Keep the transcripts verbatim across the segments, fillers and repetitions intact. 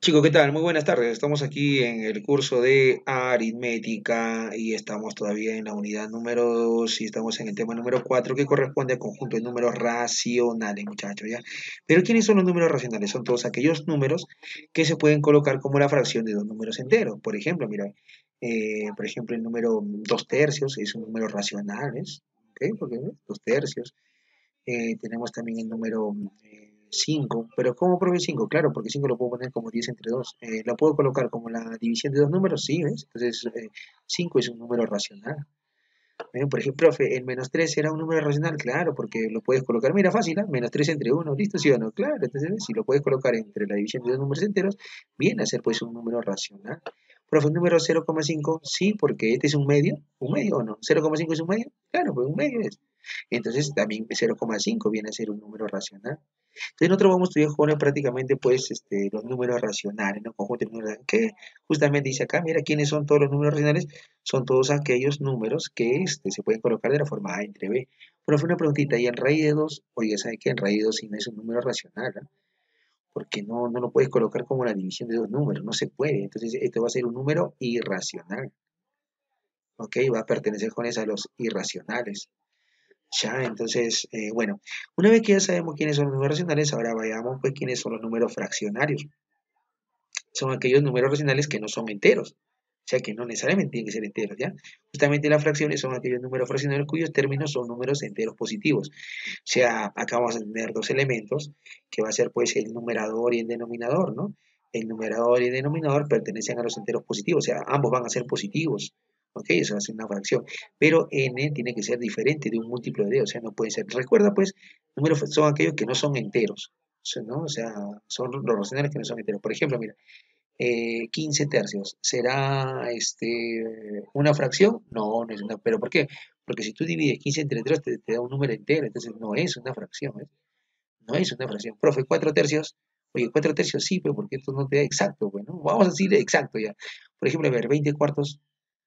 Chicos, ¿qué tal? Muy buenas tardes. Estamos aquí en el curso de aritmética y estamos todavía en la unidad número dos y estamos en el tema número cuatro que corresponde al conjunto de números racionales, muchachos, ¿ya? Pero ¿quiénes son los números racionales? Son todos aquellos números que se pueden colocar como la fracción de dos números enteros. Por ejemplo, mira, eh, por ejemplo, el número dos tercios es un número racional, ¿ves? ¿Ok? Porque ¿ves? Dos tercios. Eh, tenemos también el número eh, cinco, pero ¿cómo profe cinco? Claro, porque cinco lo puedo poner como diez entre dos. Eh, ¿lo puedo colocar como la división de dos números? Sí, ¿ves? Entonces eh, cinco es un número racional. ¿Eh? Por ejemplo, profe, el menos tres será un número racional, claro, porque lo puedes colocar, mira, fácil, ¿eh? Menos tres entre uno, ¿listo? ¿Sí o no? Claro, entonces ¿ves? Si lo puedes colocar entre la división de dos números enteros, viene a ser pues un número racional. Profe, el número cero coma cinco, sí, porque este es un medio, un medio o no, cero coma cinco es un medio, claro, pues un medio es. Entonces también cero coma cinco viene a ser un número racional. Entonces nosotros vamos a estudiar jóvenes prácticamente pues este, los números racionales, ¿no? Conjunto de números que justamente dice acá, mira, ¿quiénes son todos los números racionales? Son todos aquellos números que este, se pueden colocar de la forma A entre B. Bueno, fue una preguntita, y en raíz de dos, oye, ¿sabe qué? En raíz de dos si no es un número racional, ¿no? Porque no, no lo puedes colocar como la división de dos números, no se puede. Entonces esto va a ser un número irracional, ¿ok? Va a pertenecer con a los irracionales. Ya, entonces, eh, bueno, una vez que ya sabemos quiénes son los números racionales, ahora vayamos pues quiénes son los números fraccionarios. Son aquellos números racionales que no son enteros, o sea que no necesariamente tienen que ser enteros, ¿ya? Justamente las fracciones son aquellos números fraccionarios cuyos términos son números enteros positivos. O sea, acá vamos a tener dos elementos, que va a ser pues el numerador y el denominador, ¿no? El numerador y el denominador pertenecen a los enteros positivos, o sea, ambos van a ser positivos. ¿Ok? Eso va a ser una fracción. Pero n tiene que ser diferente de un múltiplo de d, o sea, no puede ser. Recuerda, pues, números son aquellos que no son enteros, ¿no? O sea, son los racionales que no son enteros. Por ejemplo, mira, eh, quince tercios. ¿Será este, una fracción? No, no es una. ¿Pero por qué? Porque si tú divides quince entre tres te, te da un número entero, entonces no es una fracción, ¿eh? No es una fracción. Profe, cuatro tercios. Oye, cuatro tercios sí, pero porque esto no te da exacto, bueno, vamos a decir exacto ya. Por ejemplo, a ver, veinte cuartos,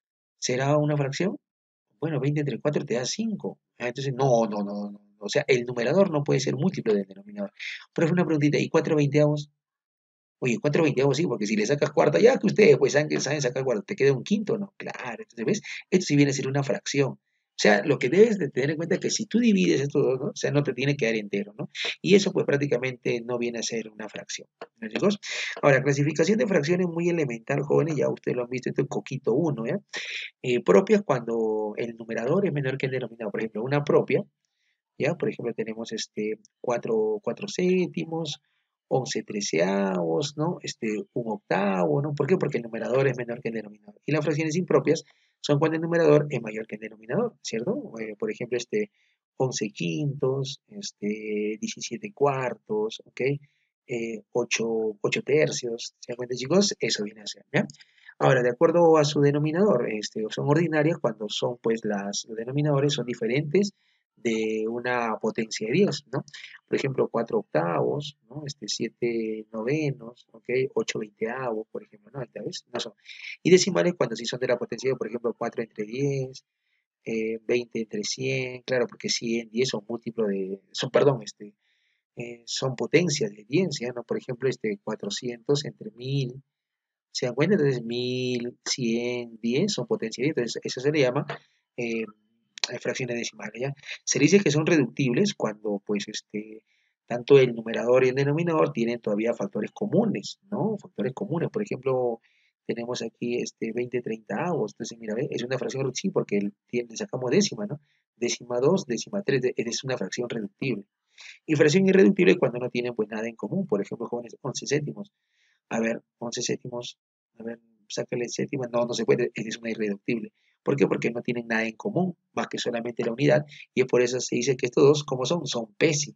¿será una fracción? Bueno, veinte entre cuatro te da cinco. Ah, entonces, no, no, no, no. O sea, el numerador no puede ser múltiplo del denominador. Profe, una preguntita, ¿y cuatro veinteavos? Oye, cuatro veinteavos sí, porque si le sacas cuarta, ya que ustedes pues saben, que saben sacar cuarta, te queda un quinto, ¿no? Claro, entonces, ¿ves? Esto sí viene a ser una fracción. O sea, lo que debes de tener en cuenta es que si tú divides esto, ¿no? O sea, no te tiene que dar entero, ¿no? Y eso pues prácticamente no viene a ser una fracción, ¿no, chicos? Ahora, clasificación de fracciones muy elemental, jóvenes, ya ustedes lo han visto, esto es coquito uno, ¿ya? Eh, propias cuando el numerador es menor que el denominador. Por ejemplo, una propia, ¿ya? Por ejemplo, tenemos este cuatro, cuatro séptimos, once treceavos, ¿no? Este, un octavo, ¿no? ¿Por qué? Porque el numerador es menor que el denominador. Y las fracciones impropias son cuando el numerador es mayor que el denominador, ¿cierto? Eh, por ejemplo, este, once quintos, este, diecisiete cuartos, ¿ok? Eh, ocho, ocho tercios, ¿se dan cuenta, chicos? Eso viene a ser, ¿ya? Ahora, de acuerdo a su denominador, este, son ordinarias cuando son, pues, las, los denominadores son diferentes de una potencia de diez, ¿no? Por ejemplo, cuatro octavos, ¿no? Este, siete novenos, ¿ok? ocho veinteavos, por ejemplo, ¿no? Esta vez no son. Y decimales cuando sí son de la potencia de, por ejemplo, cuatro entre diez, eh, veinte entre cien, claro, porque cien, diez son múltiplos de, son, perdón, este, eh, son potencias de diez, ¿ya? ¿No? Por ejemplo, este, cuatrocientos entre mil, ¿se dan cuenta? Entonces, mil, cien, diez son potencia de diez, entonces eso se le llama eh, fracciones decimales, ¿ya? Se dice que son reductibles cuando, pues, este, tanto el numerador y el denominador tienen todavía factores comunes, ¿no? Factores comunes, por ejemplo, tenemos aquí este veinte treinta avos, entonces, mira, ¿ve? Es una fracción, sí, porque el, le sacamos décima, ¿no? Décima dos, décima tres, es una fracción reductible. Y fracción irreductible cuando no tienen, pues, nada en común, por ejemplo, jóvenes, once céntimos. A ver, once céntimos, a ver, sácale séptima, no, no se puede, es una irreductible. ¿Por qué? Porque no tienen nada en común, más que solamente la unidad, y es por eso se dice que estos dos, ¿cómo son? Son pesi,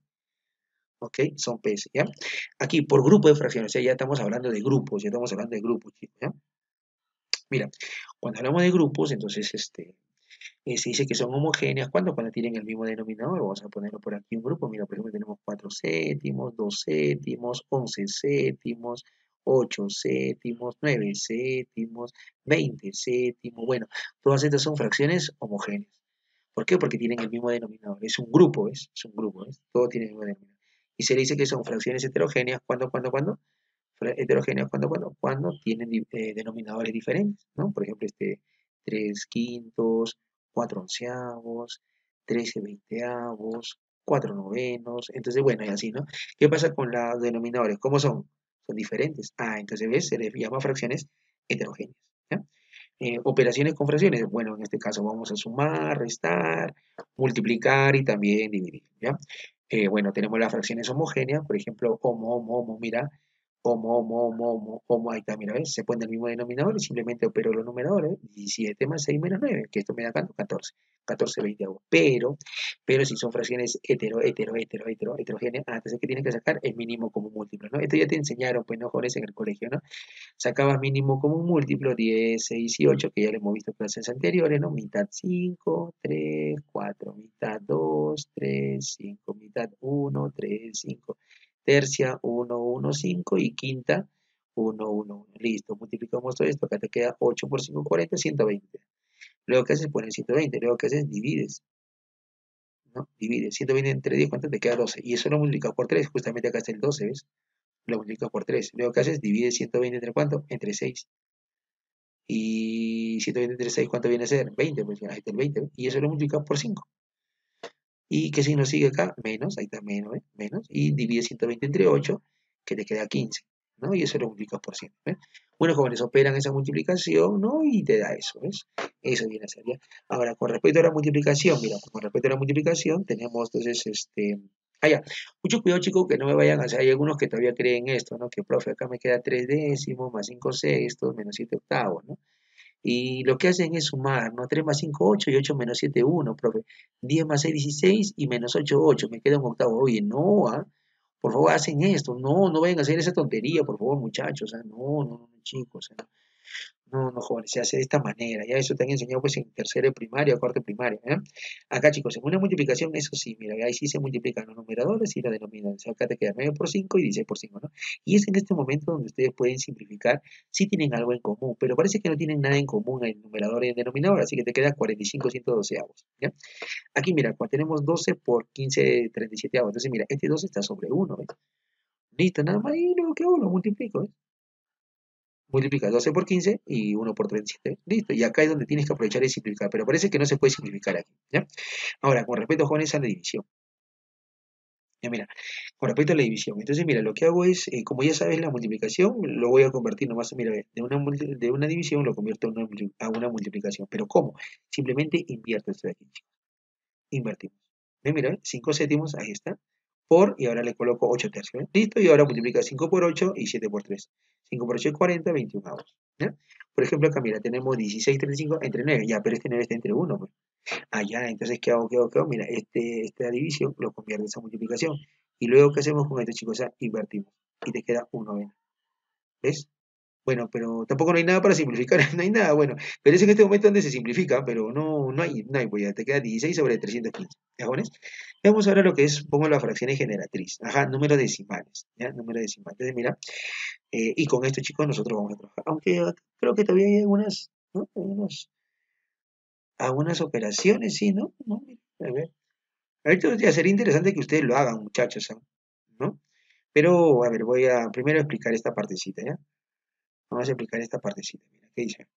¿ok? Son pesi, ¿ya? Aquí, por grupo de fracciones, o sea, ya estamos hablando de grupos, ya estamos hablando de grupos, chicos, ¿ya? Mira, cuando hablamos de grupos, entonces, este, eh, se dice que son homogéneas, ¿cuándo? Cuando tienen el mismo denominador, vamos a ponerlo por aquí un grupo, mira, por ejemplo, tenemos cuatro séptimos, dos séptimos, once séptimos, ocho séptimos, nueve séptimos, veinte séptimos, bueno, todas estas son fracciones homogéneas. ¿Por qué? Porque tienen el mismo denominador, es un grupo, ¿ves? Es un grupo, ¿ves? Todo tiene el mismo denominador. Y se le dice que son fracciones heterogéneas, ¿cuándo, cuándo, cuándo? Heterogéneas cuando, cuando, cuando tienen eh, denominadores diferentes, ¿no? Por ejemplo, este tres quintos, cuatro onceavos, trece veinteavos, cuatro novenos, entonces bueno, y así, ¿no? ¿Qué pasa con los denominadores? ¿Cómo son? Son diferentes. Ah, entonces, ¿ves? Se les llama fracciones heterogéneas, ¿ya? Eh, operaciones con fracciones, bueno, en este caso vamos a sumar, restar, multiplicar y también dividir, ¿ya? Eh, bueno, tenemos las fracciones homogéneas, por ejemplo, homo, homo, homo, mira, homo, homo, homo, homo, homo, ahí está, mira, ¿ves? Se pone el mismo denominador y simplemente opero los numeradores, diecisiete más seis menos nueve, que esto me da ¿cuánto? catorce, catorce, veinte hago. Pero, pero si son fracciones hetero, hetero, hetero, hetero, heterogéneas, ah, entonces que tienen que sacar el mínimo común múltiplo, ¿no? Esto ya te enseñaron, pues, no, jóvenes en el colegio, ¿no? Sacabas mínimo común múltiplo, diez, seis y ocho, que ya lo hemos visto en clases anteriores, ¿no? Mitad cinco, tres, cuatro, mitad dos, tres, cinco, mitad uno, tres, cinco, tercia uno, uno, cinco y quinta uno, uno, uno. Listo, multiplicamos todo esto, acá te queda ocho por cinco, cuarenta, ciento veinte. Luego que haces, pones ciento veinte, luego que haces, divides, ¿no? Divides, ciento veinte entre diez, ¿cuánto te queda? doce. Y eso lo multiplicas por tres, justamente acá está el doce, ¿ves? Lo multiplicas por tres. Luego que haces, divides ciento veinte entre ¿cuánto? Entre seis. Y ciento veinte entre seis, ¿cuánto viene a ser? veinte, pues ahí está el veinte, ¿ve? Y eso lo multiplica por cinco. ¿Y qué signo sigue acá? Menos, ahí está menos, ¿eh? Menos. Y divide ciento veinte entre ocho, que te queda quince, ¿no? Y eso lo multiplicas por cien, ¿ves? Bueno, jóvenes, operan esa multiplicación, ¿no? Y te da eso, ¿ves? Eso viene a ser, ¿ya? Ahora, con respecto a la multiplicación, mira, con respecto a la multiplicación, tenemos entonces, este... Ah, ya. Mucho cuidado, chicos, que no me vayan a hacer. Hay algunos que todavía creen esto, ¿no? Que, profe, acá me queda tres décimos, más cinco sextos, menos siete octavos, ¿no? Y lo que hacen es sumar, ¿no? tres más cinco, ocho y ocho menos siete, uno, profe. diez más seis, dieciséis y menos ocho, ocho. Me queda un octavo. Oye, no, ¿ah? Por favor, hacen esto. No, no vayan a hacer esa tontería, por favor, muchachos. ¿Ah? No, no, no, chicos. ¿Ah? No, no, jóvenes, se hace de esta manera. Ya eso te han enseñado pues en tercero de primaria o cuarto de primaria. ¿Eh? Acá, chicos, en una multiplicación, eso sí, mira, ahí sí se multiplican los numeradores y los denominadores. Acá te queda nueve por cinco y dieciséis por cinco, ¿no? Y es en este momento donde ustedes pueden simplificar si tienen algo en común, pero parece que no tienen nada en común en el numerador y el denominador, así que te queda cuarenta y cinco, ciento doce avos, ¿ya? Aquí, mira, cuando tenemos doce por quince, treinta y siete avos. Entonces, mira, este doce está sobre uno, ¿ves? Listo, nada más, y luego que hago, lo multiplico, ¿ves? Multiplica doce por quince y uno por treinta y siete. Listo. Y acá es donde tienes que aprovechar y simplificar. Pero parece que no se puede simplificar aquí. ¿Ya? Ahora, con respecto, jóvenes, a la división. Ya, mira, con respecto a la división. Entonces, mira, lo que hago es, eh, como ya sabes, la multiplicación lo voy a convertir nomás, mira, de una, de una división lo convierto a una, a una multiplicación. ¿Pero cómo? Simplemente invierto esto de aquí, chicos. Invertimos. ¿Ve? Mira, cinco céntimos, ahí está. Por, y ahora le coloco ocho tercios. ¿Eh? Listo, y ahora multiplica cinco por ocho y siete por tres. cinco por ocho es cuarenta, veintiún avos. ¿Ya? Por ejemplo, acá mira, tenemos dieciséis, treinta y cinco entre nueve. Ya, pero este nueve está entre uno. Pues. Ah, ya, entonces, ¿qué hago? ¿Qué hago? ¿Qué hago? Mira, este, esta división lo convierto en esa multiplicación. Y luego, ¿qué hacemos con esto, chicos? O sea, invertimos. Y te queda un noveno. ¿Ves? Bueno, pero tampoco no hay nada para simplificar, no hay nada, bueno, pero es en este momento donde se simplifica, pero no, no hay, no hay, pues ya te queda dieciséis sobre trescientos quince, ¿ya jóvenes? Veamos ahora lo que es, pongo las fracciones generatriz, ajá, números decimales, ¿ya? Números decimales, entonces mira, eh, y con esto chicos nosotros vamos a trabajar, aunque uh, creo que todavía hay algunas, ¿no? Algunos, algunas operaciones, sí, ¿no? ¿No? A ver, ahorita ya sería interesante que ustedes lo hagan, muchachos, ¿no? Pero, a ver, voy a primero explicar esta partecita, ¿ya? Vamos a explicar esta partecita, mira, ¿qué dice?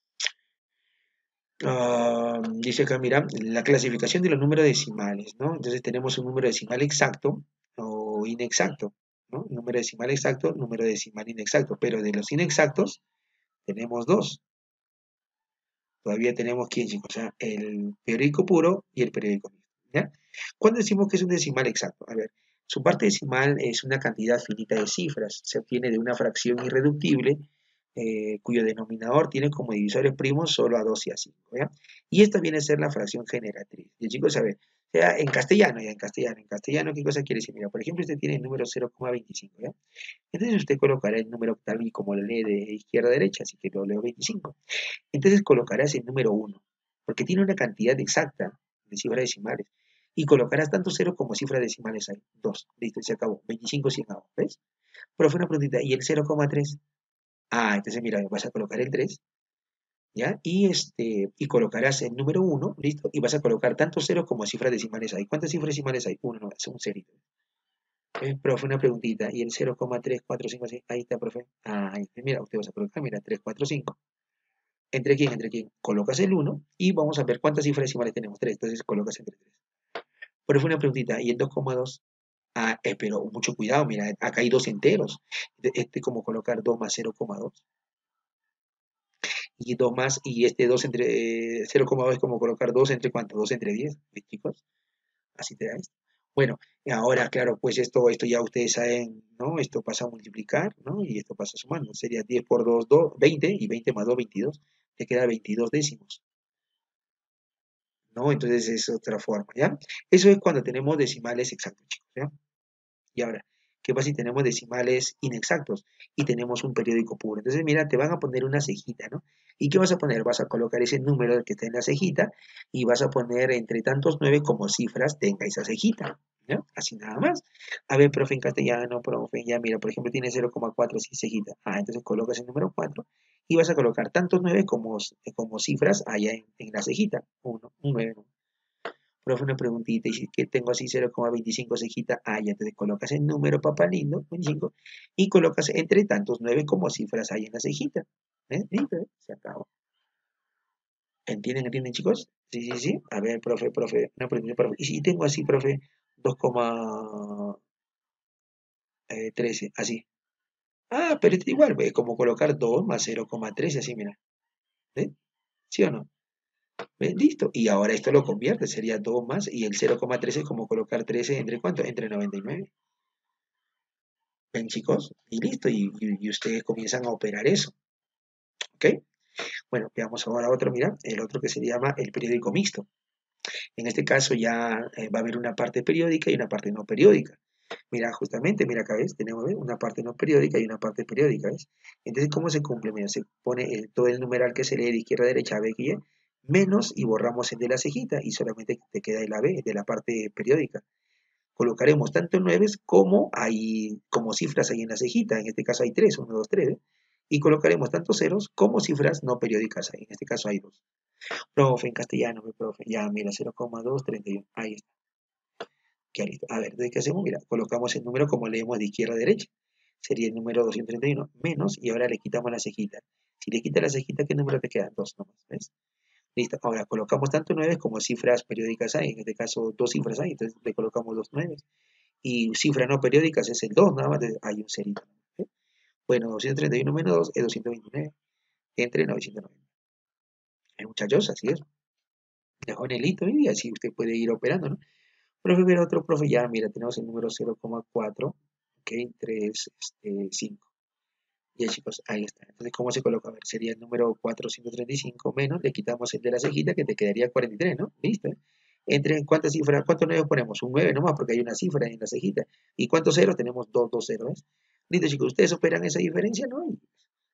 Ah, dice acá, mira, la clasificación de los números decimales, ¿no? Entonces tenemos un número decimal exacto o inexacto, ¿no? Número decimal exacto, número decimal inexacto, pero de los inexactos tenemos dos. Todavía tenemos, ¿quién, chicos? O sea, el periódico puro y el periódico mixto, ¿ya? ¿Cuándo decimos que es un decimal exacto? A ver, su parte decimal es una cantidad finita de cifras, se obtiene de una fracción irreductible eh, cuyo denominador tiene como divisores primos solo a dos y a cinco, ¿ya? Y esta viene a ser la fracción generatriz. Y chicos, a ver, sea en castellano, ya en castellano, en castellano, ¿qué cosa quiere decir? Mira, por ejemplo, usted tiene el número cero coma veinticinco, ¿ya? Entonces usted colocará el número tal y como lo lee de izquierda a derecha, así que lo leo veinticinco. Entonces colocarás el número uno, porque tiene una cantidad exacta de cifras decimales. Y colocarás tanto cero como cifras decimales ahí. dos. Listo, se acabó. veinticinco, cien, ¿ves? Pero fue una preguntita. ¿Y el cero coma tres? Ah, entonces mira, vas a colocar el tres, ¿ya? Y, este, y colocarás el número uno, ¿listo? Y vas a colocar tanto ceros como cifras decimales ahí. ¿Cuántas cifras decimales hay? Uno, no, es un cerito. Eh, profe, una preguntita. Y el cero coma tres cuatro cinco seis, ahí está, profe. Ah, ahí está. Mira, usted va a colocar, mira, tres cuatro cinco. ¿Entre quién? ¿Entre quién? Colocas el uno y vamos a ver cuántas cifras decimales tenemos. Tres. Entonces colocas entre tres. Profe, una preguntita. ¿Y el dos coma dos? Ah, eh, pero mucho cuidado, mira, acá hay dos enteros. De- Este como colocar dos más cero coma dos. Y dos más, y este dos entre eh, cero coma dos es como colocar dos entre cuánto, dos entre diez, ¿ves, chicos? Así te da esto. Bueno, y ahora, claro, pues esto, esto ya ustedes saben, ¿no? Esto pasa a multiplicar, ¿no? Y esto pasa sumando. Sería diez por dos, dos, veinte, y veinte más dos, veintidós. Te queda veintidós décimos, ¿no? Entonces es otra forma, ¿ya? Eso es cuando tenemos decimales exactos, chicos, ¿ya? Y ahora, ¿qué pasa si tenemos decimales inexactos y tenemos un periódico puro? Entonces, mira, te van a poner una cejita, ¿no? ¿Y qué vas a poner? Vas a colocar ese número que está en la cejita y vas a poner entre tantos nueve como cifras tenga esa cejita, ¿no? Así nada más. A ver, profe, en castellano, profe, ya mira, por ejemplo, tiene cero coma cuatro así cejita. Ah, entonces colocas el número cuatro y vas a colocar tantos nueve como, como cifras allá en, en la cejita. Uno, un nueve, profe, una preguntita, y si que tengo así cero coma veinticinco cejita, ah, ya te colocas el número, papá lindo, veinticinco, y colocas entre tantos nueve como cifras hay en la cejita. ¿Eh? Listo, ¿eh? Se acabó. ¿Entienden, entienden, chicos? Sí, sí, sí. A ver, profe, profe, una pregunta, profe. Y si tengo así, profe, dos coma trece, así. Ah, pero está igual, es como colocar dos más cero coma trece, así, mira. ¿Eh? ¿Sí o no? ¿Ves? Listo. Y ahora esto lo convierte, sería dos más, y el cero coma trece es como colocar trece entre cuánto, entre noventa y nueve. ¿Ven, chicos? Y listo, y, y- y ustedes comienzan a operar eso, ¿ok? Bueno, veamos ahora otro, mira, el otro que se llama el periódico mixto. En este caso ya eh, va a haber una parte periódica y una parte no periódica. Mira, justamente, mira acá, ¿ves? Tenemos, ¿ves? Una parte no periódica y una parte periódica, ¿ves? Entonces, ¿cómo se cumple? Mira, se pone el- todo el numeral que se lee de izquierda a derecha, A, B, Y, menos, y borramos el de la cejita, y solamente te queda el A B de la parte periódica. Colocaremos tanto nueves como hay como cifras ahí en la cejita, en este caso hay tres, uno, dos, tres, ¿eh? Y colocaremos tanto ceros como cifras no periódicas ahí, en este caso hay dos. Profe, en castellano, mi profe, ya mira, cero coma doscientos treinta y uno, ahí está, ya listo. A ver, entonces, ¿qué hacemos? Mira, colocamos el número como leemos de izquierda a derecha, sería el número doscientos treinta y uno, menos, y ahora le quitamos la cejita. Si le quitas la cejita, ¿qué número te queda? Dos nomás, ¿ves? Listo, ahora colocamos tanto nueve como cifras periódicas hay, en este caso dos cifras hay, entonces le colocamos dos nueve. Y cifras no periódicas es el dos, nada más hay un cerito. ¿Eh? Bueno, doscientos treinta y uno menos dos es doscientos veintinueve entre novecientos noventa. ¿Eh, muchachos? Así es. Dejó en el hito y así usted puede ir operando, ¿no? Profe, ver otro profe, ya, mira, tenemos el número cero coma cuatro, ok, tres, este, cinco. Ya, chicos, ahí está. Entonces, ¿cómo se coloca? A ver, sería el número cuatrocientos treinta y cinco menos, le quitamos el de la cejita que te quedaría cuarenta y tres, ¿no? ¿Listo? Entre cuántas cifras, ¿cuántos nueve ponemos? Un nueve nomás porque hay una cifra en la cejita. ¿Y cuántos ceros? Tenemos dos, dos ceros. Listo, chicos, ustedes operan esa diferencia, ¿no? Y,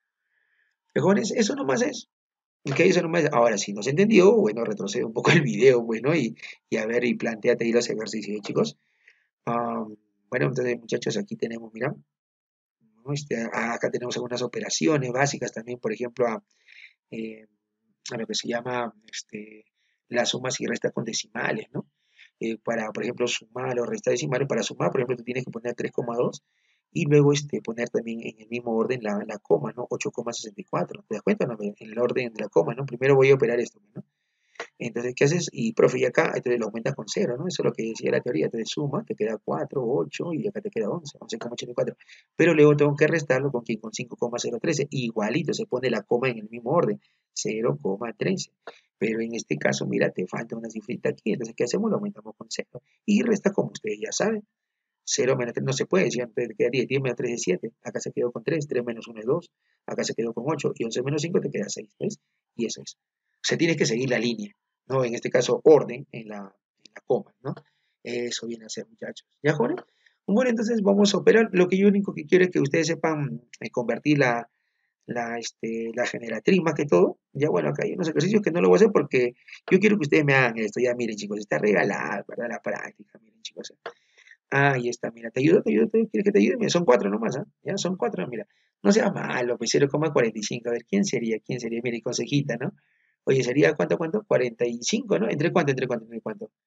mejores, eso nomás es. ¿Ok? Eso nomás es. Ahora, si no se entendió, bueno, retrocede un poco el video, bueno, y, y a ver, y planteate ahí los ejercicios, chicos. Ah, bueno, entonces, muchachos, aquí tenemos, mira, ¿no? Este, ah, acá tenemos algunas operaciones básicas también, por ejemplo, a, eh, a lo que se llama este, las sumas y restas con decimales, ¿no? Eh, para, por ejemplo, sumar o restar decimales, para sumar, por ejemplo, tú tienes que poner tres coma dos y luego este, poner también en el mismo orden la, la coma, ¿no? ocho coma sesenta y cuatro. ¿Te das cuenta? ¿No? En el orden de la coma, ¿no? Primero voy a operar esto, ¿no? Entonces, ¿qué haces? Y, profe, y acá, entonces lo aumentas con cero, ¿no? Eso es lo que decía la teoría. Entonces suma, te queda cuatro, ocho y acá te queda once, once coma ochenta y cuatro. Pero luego tengo que restarlo con quién, con cinco coma cero trece. Igualito, se pone la coma en el mismo orden, cero coma trece. Pero en este caso, mira, te falta una cifrita aquí. Entonces, ¿qué hacemos? Lo aumentamos con cero. Y resta como ustedes ya saben. Cero menos tres no se puede, si antes te queda diez, diez menos tres es siete, acá se quedó con tres, tres menos uno es dos, acá se quedó con ocho y once menos cinco te queda seis, ¿ves? Y eso es. O sea, tienes que seguir la línea, ¿no? En este caso, orden en la, en la coma, ¿no? Eso viene a ser, muchachos. ¿Ya, jóvenes? Bueno, entonces vamos a operar. Lo que yo único que quiero es que ustedes sepan eh, convertir la, la, este, la generatriz más que todo. Ya, bueno, acá hay unos ejercicios que no lo voy a hacer porque yo quiero que ustedes me hagan esto. Ya, miren, chicos, está regalada, ¿verdad? La práctica, miren, chicos. Ah, ahí está, mira, te ayudo, te ayudo, te- ¿quieres que te ayude? Mira, son cuatro nomás, ¿ah? Ya, son cuatro, mira. No sea malo, pues cero coma cuarenta y cinco. A ver, ¿quién sería? ¿Quién sería? Mira, y consejita, ¿no? Oye, sería, ¿cuánto, cuánto? Cuarenta y cinco, ¿no? ¿Entre cuánto, entre cuánto, entre cuánto?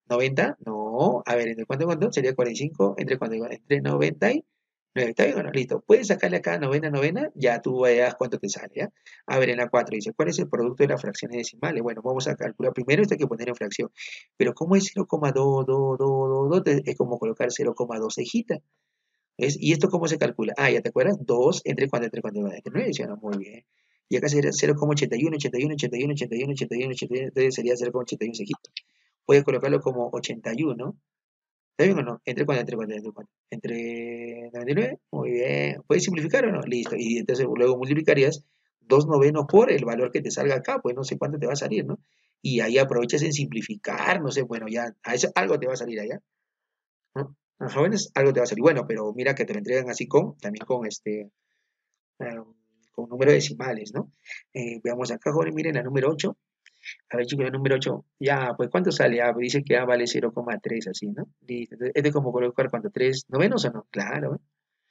¿noventa? No. A ver, ¿entre cuánto y cuánto? Sería cuarenta y cinco. ¿Entre cuánto y cuánto? Entre noventa y nueve. ¿Está bien o no? Listo. Puedes sacarle acá novena, novena. Ya tú veas cuánto te sale, ¿ya? A ver, en la cuatro dice, ¿cuál es el producto de las fracciones decimales? Bueno, vamos a calcular primero. Esto hay que poner en fracción. Pero ¿cómo es cero coma doscientos veintidós? Es como colocar cero coma dos cejita. ¿Ves? ¿Y esto cómo se calcula? Ah, ¿ya te acuerdas? Dos entre cuánto, entre cuánto, entre nueve, ¿sí o no? Muy bien. Y acá sería cero coma ochenta y uno, ochenta y uno, ochenta y uno, ochenta y uno, ochenta y uno, ochenta y uno, entonces sería cero coma ochenta y uno cejita. Puedes colocarlo como ochenta y uno. ¿Está bien o no? ¿Entre cuánto, entre cuánto, entre cuánto? ¿Entre noventa y nueve? Muy bien. ¿Puedes simplificar o no? Listo. Y entonces luego multiplicarías dos novenos por el valor que te salga acá, pues no sé cuánto te va a salir, ¿no? Y ahí aprovechas en simplificar, no sé, bueno, ya, a eso algo te va a salir allá, ¿no? A los jóvenes algo te va a salir. Bueno, pero mira que te lo entregan así con, también con este, eh, con números decimales, ¿no? Eh, veamos acá, jóvenes, miren la número ocho. A ver, chicos, la número ocho. Ya, pues, ¿cuánto sale? Ah, pues dice que A vale cero coma tres, así, ¿no? Listo. Entonces, ¿este como colocar cuánto? ¿Tres novenos o no? Claro, ¿eh?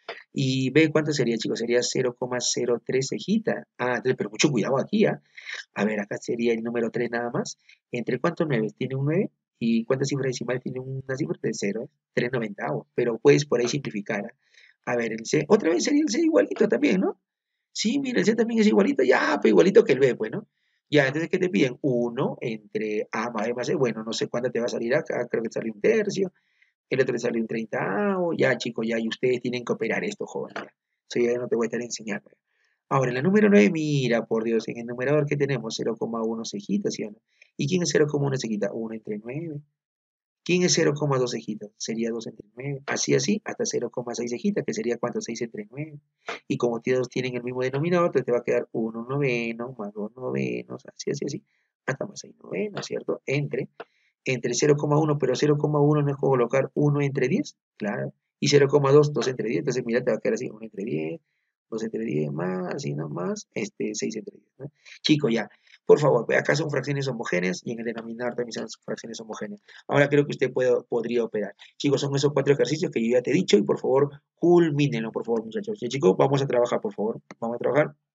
Y B, ¿cuánto sería, chicos? Sería cero coma cero tres cejita. Ah, entonces, pero mucho cuidado aquí, ¿ah? A ver, acá sería el número tres nada más. ¿Entre cuántos nueve? Tiene un nueve. ¿Y cuántas cifras decimales tiene una cifra? De cero, ¿eh? tres noventavos. Pero puedes por ahí simplificar, ¿ah? A ver, el C. Otra vez sería el C igualito también, ¿no? Sí, mira, el C también es igualito, ya, pues igualito que el B, pues, ¿no? Ya, entonces, ¿qué te piden? Uno entre A más B más C. Bueno, no sé cuánto te va a salir acá, creo que te sale un tercio, el otro te sale un treintavo, ya, chicos, ya, y ustedes tienen que operar esto, jóvenes. Ya. Eso ya no te voy a estar enseñando. Ahora, en la número nueve, mira, por Dios, en el numerador que tenemos, cero coma uno cejitas, ¿sí o no? ¿Y quién es cero coma uno cejita? Uno entre nueve. ¿Quién es cero coma dos cejitas? Sería dos entre nueve. Así, así, hasta cero coma seis cejitas, que sería cuánto, seis entre nueve. Y como todos tienen el mismo denominador, entonces te va a quedar uno noveno más dos novenos, así, así, así, hasta más seis novenos, ¿cierto? Entre, entre cero coma uno, pero cero coma uno no es colocar uno entre diez, claro. Y cero coma dos, dos entre diez, entonces mira, te va a quedar así, uno entre diez, dos entre diez más, así nomás, este, seis entre diez, ¿no? Chico, ya, por favor, acá son fracciones homogéneas y en el denominador también son fracciones homogéneas. Ahora creo que usted puede, podría operar. Chicos, son esos cuatro ejercicios que yo ya te he dicho y por favor, culmínenlo, por favor, muchachos. Ya, chicos, vamos a trabajar, por favor. Vamos a trabajar.